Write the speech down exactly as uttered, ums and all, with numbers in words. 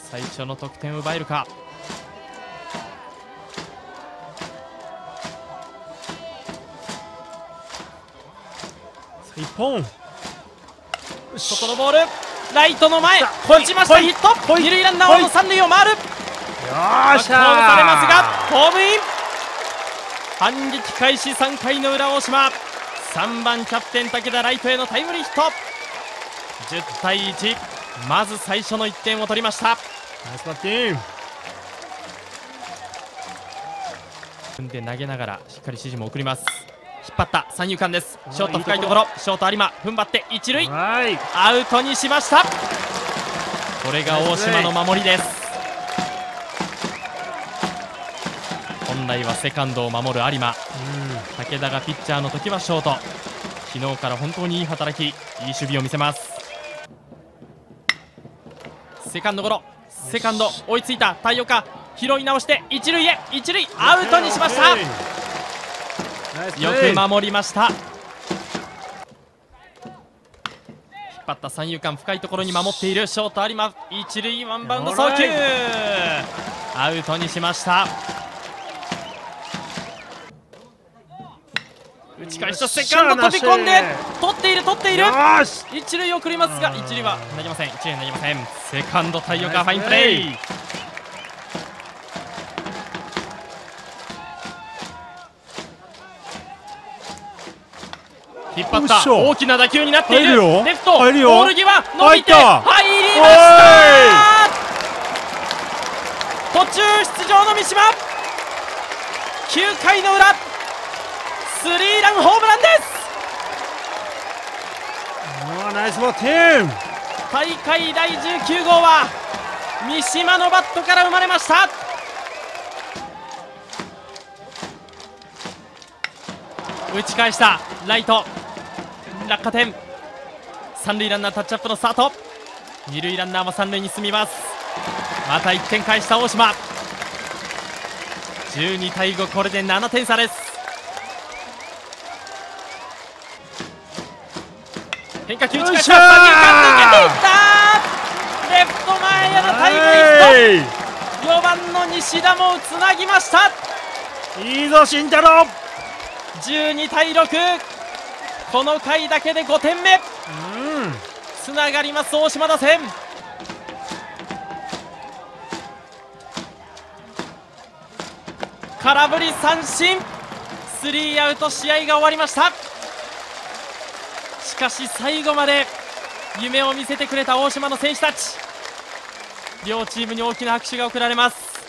最初の得点を奪えるか。 一本外のボール、ライトの前落ちました。ヒット。二塁ランナーは三塁を回る。 よーしゃー、 コールされますがホームイン。反撃開始さんかいの裏、大島さんばんキャプテン武田ライトへのタイムリーヒット。じゅうたいいち、まず最初のいってんを取りました。 ナイスバッティング。 踏んで投げながらしっかり指示も送ります。引っ張った三遊間です。ショート深いところ、ショート有馬踏ん張って一塁、アウトにしました。これが大島の守りです。本来はセカンドを守る有馬、武田がピッチャーの時はショート。昨日から本当にいい働き、いい守備を見せます。セカンドゴロ、セカンド追いついた太陽か、拾い直して一塁へ、一塁アウトにしました。よく守りました。引っ張った三遊間深いところに守っているショート有馬、一塁ワンバウンド送球、アウトにしました。打ち返したセカンド飛び込んで取っている取っている、一塁送りますが一塁は投げません、一塁投げません。セカンド太陽かファインプレー。引っ張った大きな打球になっている。レフトボール際伸びて入りました。途中出場の三島、きゅうかいの裏スリーランホームランです。 ナイスバッティング。 大会だいじゅうきゅうごうは三島のバットから生まれました。打ち返したライト落下点、三塁ランナータッチアップのスタート、二塁ランナーも三塁に進みます。またいってん返した大島、じゅうにたいご、これでななてん差です。変化球打ち返した、三遊間抜けていった、レフト前へのタイムリーヒット。よばんの西田もつなぎました。 いいぞ慎太郎。 じゅうにたいろく、この回だけでごてんめ、つながります大島打線。空振り三振、スリーアウト、試合が終わりました。しかし最後まで夢を見せてくれた大島の選手たち、両チームに大きな拍手が送られます。